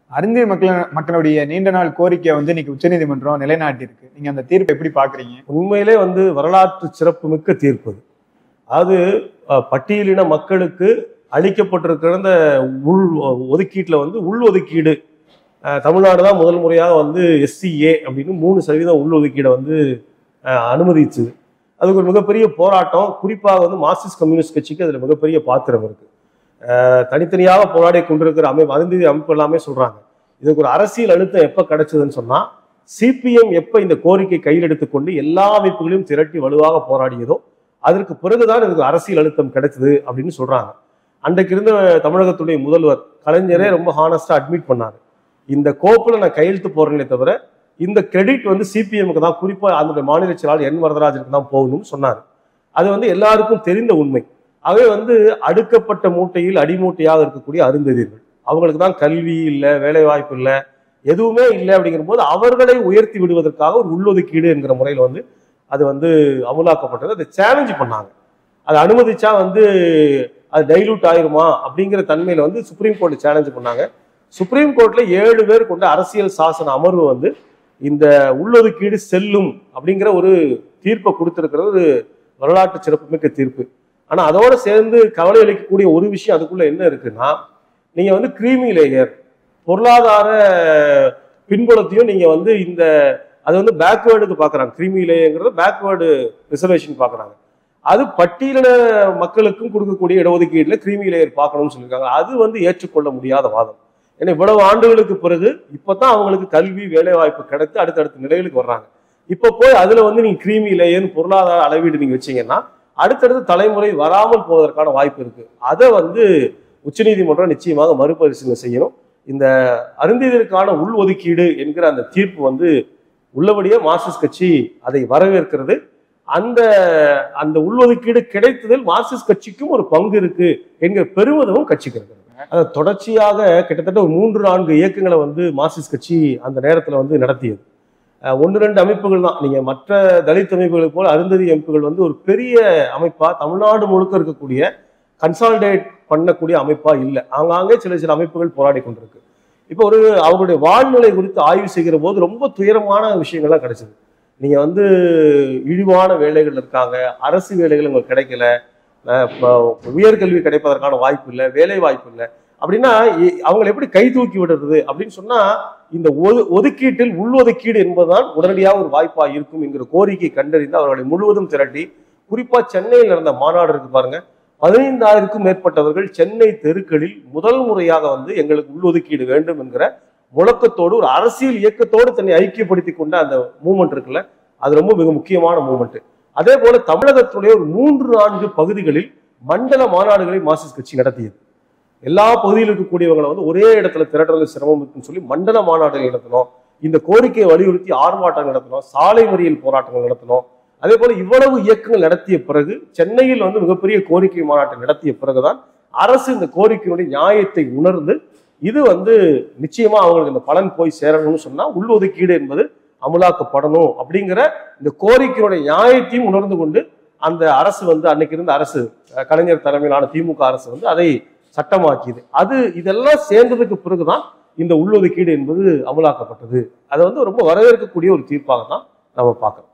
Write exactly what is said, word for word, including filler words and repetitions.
அருந்திய மக்கள் மக்களுடைய நீண்ட நாள் கோரிக்கை வந்து இன்னைக்கு உச்சநீதிமன்றம் நிலைநாட்டியிருக்கு. நீங்க அந்த தீர்ப்பை எப்படி பாக்குறீங்க? உண்மையிலே வந்து வரலாற்று சிறப்பு மிக்க தீர்ப்பு. அது பட்டியலின மக்களுக்கு அளிக்கப்பட்டிருக்கிற அந்த உள் ஒதுக்கீட்டுல வந்து உள் ஒதுக்கீடு தமிழ்நாடு தான் முதல் முறையாக வந்து எஸ்சிஏ அப்படின்னு மூணு சதவீதம் உள் ஒதுக்கீடை வந்து அனுமதிச்சு. அதுக்கு ஒரு மிகப்பெரிய போராட்டம், குறிப்பாக வந்து மார்க்சிஸ்ட் கம்யூனிஸ்ட் கட்சிக்கு அதுல மிகப்பெரிய பாத்திரம் இருக்கு. தனித்தனியாக போராடி கொண்டிருக்கிற அமைப்பு அருந்ததி அமைப்பு எல்லாமே சொல்றாங்க. இதுக்கு ஒரு அரசியல் அழுத்தம் எப்ப கிடைச்சதுன்னு சொன்னா, சிபிஎம் எப்ப இந்த கோரிக்கை கையில் எடுத்துக்கொண்டு எல்லா அமைப்புகளையும் திரட்டி வலுவாக போராடியதோ அதற்கு பிறகுதான் இதுக்கு அரசியல் அழுத்தம் கிடைச்சது அப்படின்னு சொல்றாங்க. அன்றைக்கு இருந்த தமிழகத்துடைய முதல்வர் கலைஞரே ரொம்ப ஹானஸ்டா அட்மிட் பண்ணாரு, இந்த கோப்புல நான் கையெழுத்து போறேனே தவிர இந்த கிரெடிட் வந்து சிபிஎம்க்கு தான், குறிப்பா அந்த மாநில செயலாளர் என் வரதராஜனுக்கு தான் போகணும்னு சொன்னாரு. அது வந்து எல்லாருக்கும் தெரிந்த உண்மை. அவை வந்து அடுக்கப்பட்ட மூட்டையில் அடிமூட்டையாக இருக்கக்கூடிய அருந்ததியர்கள், அவங்களுக்கு தான் கல்வி இல்லை, வேலை வாய்ப்பு இல்லை, எதுவுமே இல்லை. அப்படிங்கிற போது அவர்களை உயர்த்தி விடுவதற்காக ஒரு உள்ளொதுக்கீடு என்கிற முறையில் வந்து அது வந்து அமுலாக்கப்பட்டது. அதை சேலஞ்சு பண்ணாங்க. அதை அனுமதிச்சா வந்து அது டைலூட் ஆயிருமா அப்படிங்கிற தன்மையில வந்து சுப்ரீம் கோர்ட் சேலஞ்சு பண்ணாங்க. சுப்ரீம் கோர்ட்ல ஏழு பேர் கொண்ட அரசியல் சாசன அமர்வு வந்து இந்த உள்ளொதுக்கீடு செல்லும் அப்படிங்கிற ஒரு தீர்ப்பை கொடுத்திருக்கிறது ஒரு வரலாற்று சிறப்புமிக்க தீர்ப்பு. ஆனா அதோட சேர்ந்து கவலை அளிக்கக்கூடிய ஒரு விஷயம் அதுக்குள்ள என்ன இருக்குன்னா, நீங்க வந்து கிரீமி லேயர் பொருளாதார பின்புலத்தையும் நீங்க வந்து இந்த அது வந்து பேக்வேர்டுக்கு பாக்குறாங்க. கிரீமி லேயர்ங்கிறது பேக்வேர்டு ரிசர்வேஷன் பாக்குறாங்க. அது பட்டியலின மக்களுக்கும் கொடுக்கக்கூடிய இடஒதுக்கீடுல கிரீமி லேயர் பார்க்கணும்னு சொல்லியிருக்காங்க. அது வந்து ஏற்றுக்கொள்ள முடியாத வாதம். ஏன்னா இவ்வளவு ஆண்டுகளுக்கு பிறகு இப்பதான் அவங்களுக்கு கல்வி வேலை வாய்ப்பு கிடைத்து அடுத்தடுத்த நிலைகளுக்கு வர்றாங்க. இப்ப போய் அதுல வந்து நீங்க கிரீமி லேயர் பொருளாதார அளவீடு நீங்க வச்சீங்கன்னா அடுத்தடுத்த தலைமுறை வராமல் போவதற்கான வாய்ப்பு இருக்கு. அதை வந்து உச்சநீதிமன்றம் நிச்சயமாக மறுபரிசீலனை செய்யணும். இந்த அருந்ததியருக்கான உள் ஒதுக்கீடு என்கிற அந்த தீர்ப்பு வந்து உள்ளபடியே மார்க்சிஸ்ட் கட்சி அதை வரவேற்கிறது. அந்த அந்த உள்ஒதுக்கீடு கிடைத்ததில் மார்க்சிஸ்ட் கட்சிக்கும் ஒரு பங்கு இருக்கு என்கிற பெருமிதமும் கட்சிக்கு இருக்கிறது. அதை தொடர்ச்சியாக கிட்டத்தட்ட ஒரு மூன்று நான்கு இயக்கங்களை வந்து மார்க்சிஸ்ட் கட்சி அந்த நேரத்துல வந்து நடத்தியது. ஒன்று ரெண்டு அமைப்புகள் தான். நீங்க மற்ற தலித் அமைப்புகளை போல அருந்ததி அமைப்புகள் வந்து ஒரு பெரிய அமைப்பா தமிழ்நாடு முழுக்க இருக்கக்கூடிய கன்சாலிடேட் பண்ணக்கூடிய அமைப்பா இல்லை. ஆங்காங்கே சில சில அமைப்புகள் போராடி கொண்டிருக்கு. இப்போ ஒரு அவங்களுடைய வாழ்நிலை குறித்து ஆய்வு செய்கிற போது ரொம்ப துயரமான விஷயங்கள்லாம் கிடைச்சது. நீங்க வந்து இழிவான வேலைகள் இருக்காங்க, அரசு வேலைகள் உங்களுக்கு கிடைக்கல, உயர்கல்வி கிடைப்பதற்கான வாய்ப்பு இல்லை, வேலை வாய்ப்பு இல்லை அப்படின்னா அவங்களை எப்படி கை தூக்கி விடுறது அப்படின்னு சொன்னா, இந்த ஒது ஒதுக்கீட்டில் உள்ஒதுக்கீடு என்பதுதான் உடனடியாக ஒரு வாய்ப்பா இருக்கும் என்கிற கோரிக்கை கண்டறிந்து அவர்களை முழுவதும் திரட்டி, குறிப்பா சென்னையில் நடந்த மாநாடு இருக்கு பாருங்க, பதினைந்தாயிரக்கும் மேற்பட்டவர்கள் சென்னை தெருக்களில் முதல் முறையாக வந்து எங்களுக்கு உள்ஒதுக்கீடு வேண்டும் என்கிற முழக்கத்தோடு ஒரு அரசியல் இயக்கத்தோடு தன்னை ஐக்கியப்படுத்தி கொண்ட அந்த மூவ்மெண்ட் இருக்குல்ல, அது ரொம்ப மிக முக்கியமான மூவ்மெண்ட். அதே போல தமிழகத்துடைய ஒரு மூன்று நான்கு பகுதிகளில் மண்டல மாநாடுகளை மார்க்சிஸ்ட் கட்சி நடத்தியது. எல்லா பகுதியில் இருக்கக்கூடியவங்களை வந்து ஒரே இடத்துல திரட்டுறது சிரமம் இருக்குன்னு சொல்லி மண்டல மாநாடுகள் நடத்தணும், இந்த கோரிக்கையை வலியுறுத்தி ஆர்ப்பாட்டம் நடத்தணும், சாலை மறியல் போராட்டங்கள் நடத்தணும். அதே போல இவ்வளவு இயக்கங்கள் நடத்திய பிறகு சென்னையில் வந்து மிகப்பெரிய கோரிக்கை மாநாட்டை நடத்திய பிறகுதான் அரசு இந்த கோரிக்கையினுடைய நியாயத்தை உணர்ந்து இது வந்து நிச்சயமா அவங்களுக்கு இந்த பலன் போய் சேரணும்னு சொன்னா உள்ஒதுக்கீடு என்பது அமுலாக்கப்படணும் அப்படிங்கிற இந்த கோரிக்கையுடைய நியாயத்தையும் உணர்ந்து கொண்டு அந்த அரசு வந்து அன்னைக்கு இருந்த அரசு கலைஞர் தலைமையிலான திமுக அரசு வந்து அதை சட்டமாக்கியது. அது இதெல்லாம் சேர்ந்ததுக்கு பிறகுதான் இந்த உள்ஒதுக்கீடு என்பது அமுலாக்கப்பட்டது. அதை வந்து ரொம்ப வரவேற்கக்கூடிய ஒரு தீர்ப்பாக தான் நம்ம பார்க்கிறோம்.